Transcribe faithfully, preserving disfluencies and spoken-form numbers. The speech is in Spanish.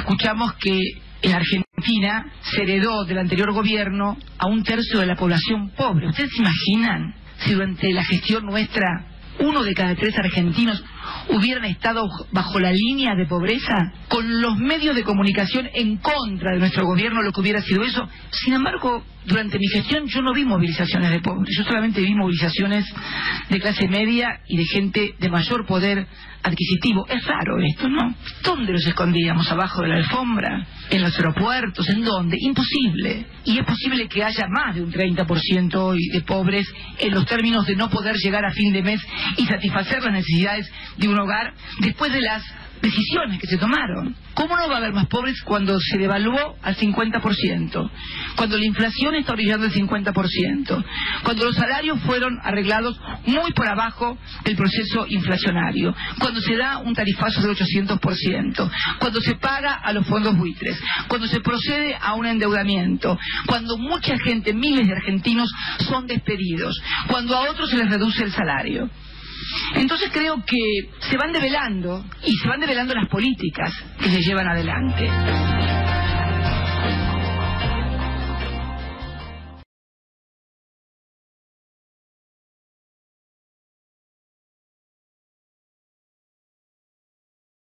escuchamos que en Argentina se heredó del anterior gobierno a un tercio de la población pobre. ¿Ustedes se imaginan si durante la gestión nuestra uno de cada tres argentinos hubieran estado bajo la línea de pobreza, con los medios de comunicación en contra de nuestro gobierno, lo que hubiera sido eso? Sin embargo, durante mi gestión yo no vi movilizaciones de pobres, yo solamente vi movilizaciones de clase media y de gente de mayor poder adquisitivo. Es raro esto, ¿no? ¿Dónde los escondíamos? ¿Abajo de la alfombra? ¿En los aeropuertos? ¿En dónde? Imposible. Y es posible que haya más de un treinta por ciento hoy de pobres en los términos de no poder llegar a fin de mes y satisfacer las necesidades de un hogar después de las decisiones que se tomaron. ¿Cómo no va a haber más pobres cuando se devaluó al cincuenta por ciento? Cuando la inflación está orillando el cincuenta por ciento. Cuando los salarios fueron arreglados muy por abajo del proceso inflacionario. Cuando se da un tarifazo del ochocientos por ciento. Cuando se paga a los fondos buitres. Cuando se procede a un endeudamiento. Cuando mucha gente, miles de argentinos, son despedidos. Cuando a otros se les reduce el salario. Entonces creo que se van develando, y se van develando las políticas que se llevan adelante.